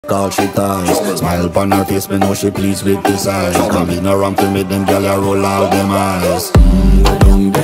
all she ties. Smile upon her face, me know she pleased with this eyes. Come in around to make them gyal a roll out them eyes. Go down